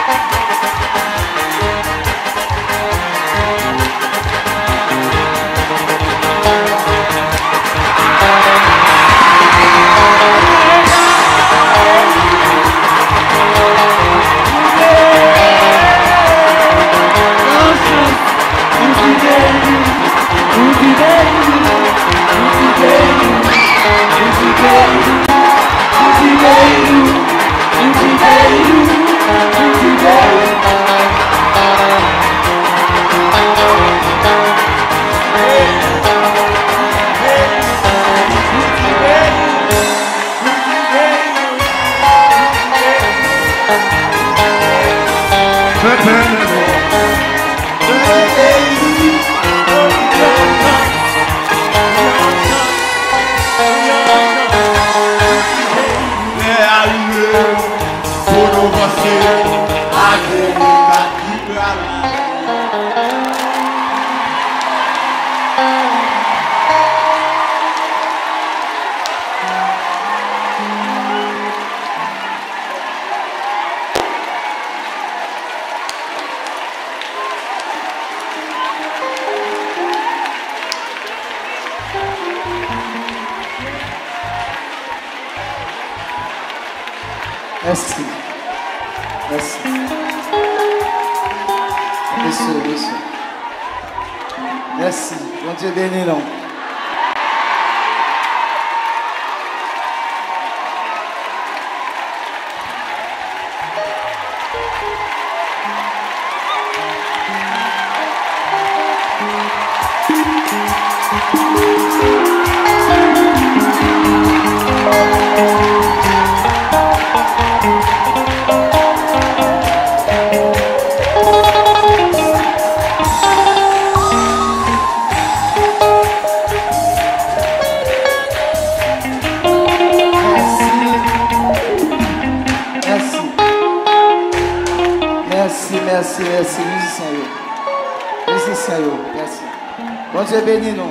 Merci. Merci. Monsieur. Merci. Bon Dieu béni, non. Merci, musicien, merci. Bon Dieu béni, non.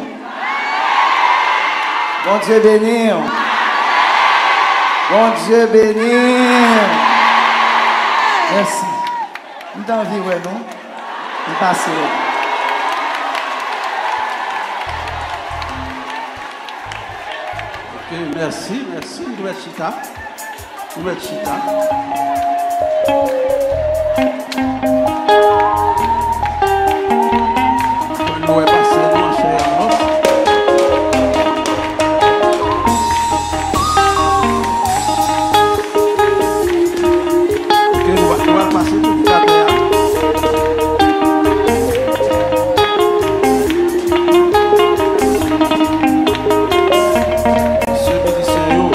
Bon Dieu béni. Bon Dieu béni. Merci. Nous t'en vivons, non? Nous passons. Ok, merci. Nous mettons chita. Nous est passé dans chez Amos. Ok, nous va passer tout le temps. Monsieur Ministère.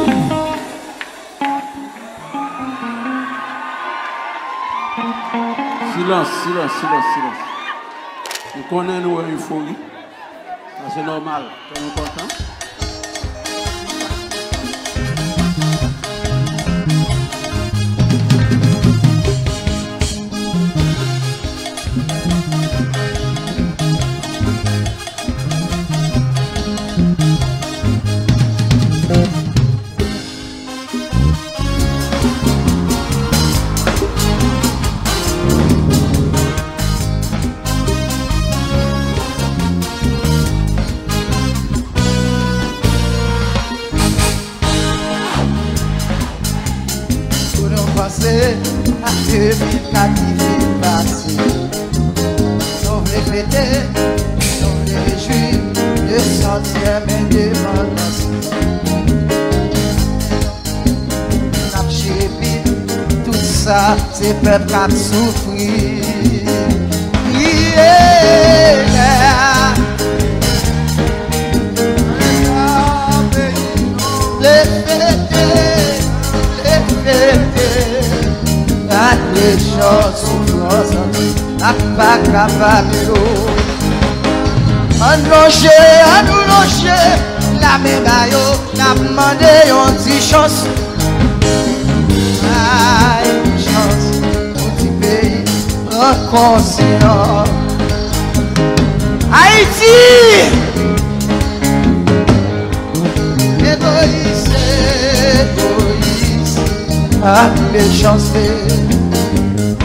Silence. Nous connaissons une euphorie. C'est normal. Nous sommes contents. À 2004 passé. Nous voulons fêter, nous voulons réjouir le 100e indépendance. Nous avons chéri, tout ça, c'est peuple qui a souffert. Les choses souffrances n'a pas capable. On nous loger, la médaille, n'a demandé une petite chance. Une chance pour petit pays inconscient. Haïti, égoïste, à méchanceté.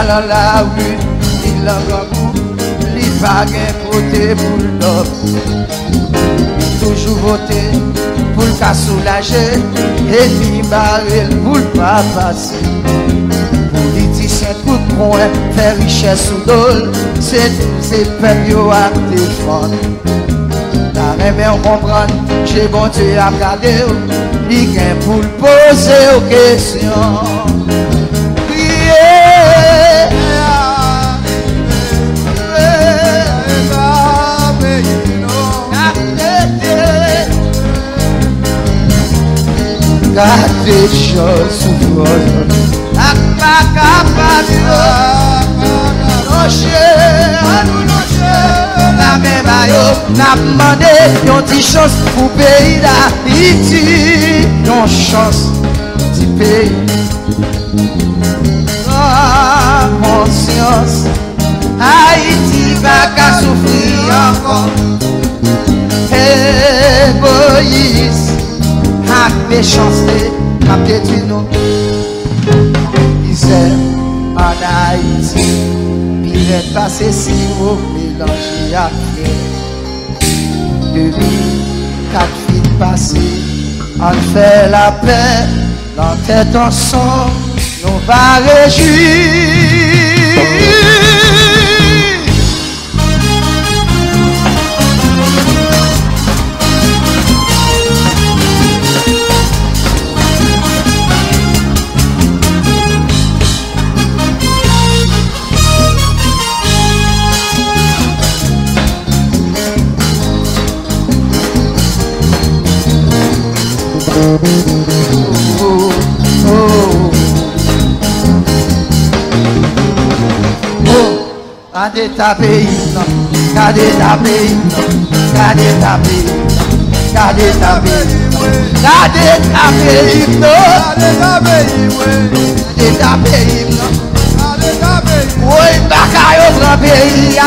dans la rue, il l'a gambou, il pas gain côté pour l'homme. Toujours voté pour le cas soulager, et puis barrel pour le pas passer. Politicien coup de poing, faire richesse sous dol, c'est tous ces peuples à défendre. La rêve on comprend, j'ai bon Dieu à regarder, il gagne pour le poser aux questions. Garde des choses souffreuses, pas capable de la même aïe, n'a demandé une petite chance pour pays d'Haïti, une chance du pays. Ah, conscience, Haïti va qu'à souffrir encore. Égoïste, avec méchanceté, à piétiner nous. Disait en Haïti, il est passé si vous mélangez à pied. 2004 filles passées, on fait la paix, l'entête ensemble, nous va réjouir. Gardez ta pays, gardez ta pays, gardez ta pays, gardez ta pays, gardez ta pays, gardez ta pays, oui, bakayo grand pays,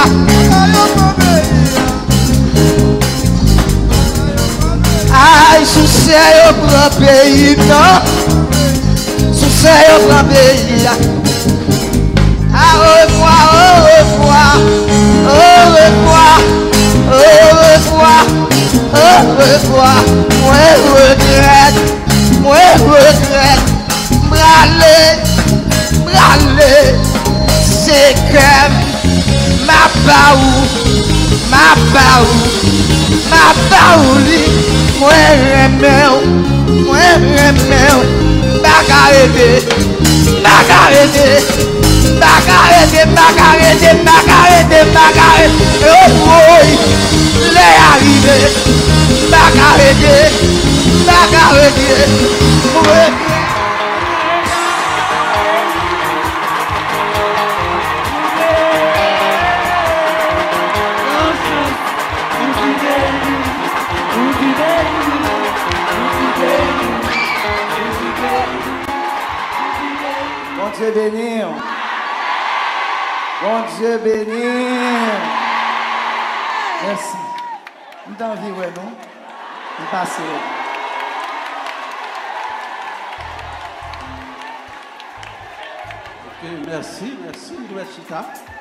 aïe, sous c'est au grand pays, non, sous c'est au grand pays. Au revoir, au revoir, au revoir, au revoir, au revoir. Moi regrette, brûler, c'est comme ma paouli, moi remèo, bagarré. Oh boy, les arrivés, bagarré. Bon Dieu bénir. Bon Dieu bénir. Merci. Nous t'en vivons, non? Nous passons. Ok, merci. Nous devons être chita.